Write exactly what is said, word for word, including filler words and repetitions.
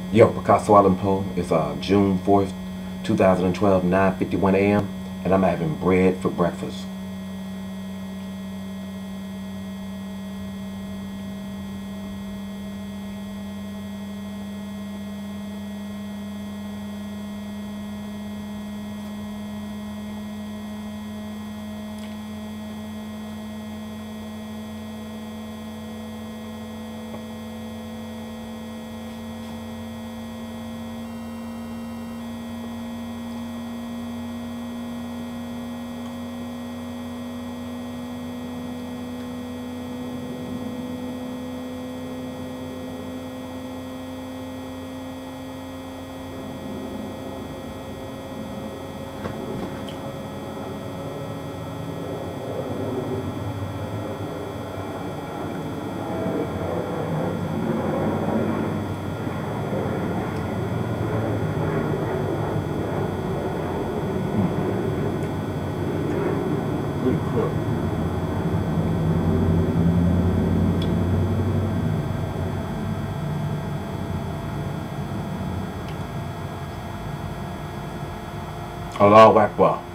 Yo, PiKaHsSo, it's uh, June fourth, two thousand twelve, nine fifty-one a m and I'm having bread for breakfast. Good cook. Allah Akbar.